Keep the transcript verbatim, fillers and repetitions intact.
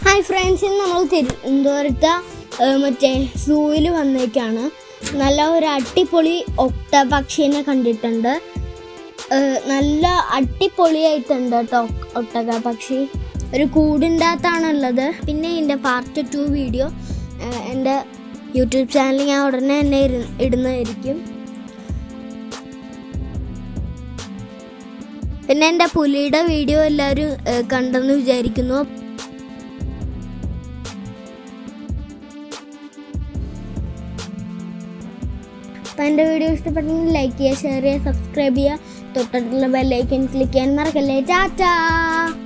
Hi friends, in നമ്മൾ തിരുവനന്തപുരത്ത് മറ്റേ സൂയിൽ വന്നേക്കാണ്. നല്ല ഒരു അടിപൊളി ഒക്ട പക്ഷിനെ കണ്ടിട്ടുണ്ട്. നല്ല അടിപൊളിയായിട്ടുണ്ട് കേട്ടോ ഒട്ടക പക്ഷി. ഒരു കൂടിൻ്റെ അകത്താണുള്ളത്. പിന്നെ ഇതിൻ്റെ പാർട്ട് ടു വീഡിയോ എൻ്റെ യൂട്യൂബ് ചാനലിൽ ഞാൻ ഉടനെ തന്നെ ഇടുന്നതായിരിക്കും. പിന്നെ എൻ്റെ പുലിയുടെ വീഡിയോ എല്ലാവരും കണ്ടെന്ന് വിചാരിക്കുന്നു. അപ്പോൾ എൻ്റെ വീഡിയോ ഇഷ്ടപ്പെട്ടെങ്കിൽ ലൈക്ക് ചെയ്യുക, ഷെയർ ചെയ്യുക, സബ്സ്ക്രൈബ് ചെയ്യുക, തൊട്ടടുത്തുള്ള ബെൽ ഐക്കൺ ക്ലിക്ക് ചെയ്യാൻ മറക്കല്ലേ. ടാറ്റാ.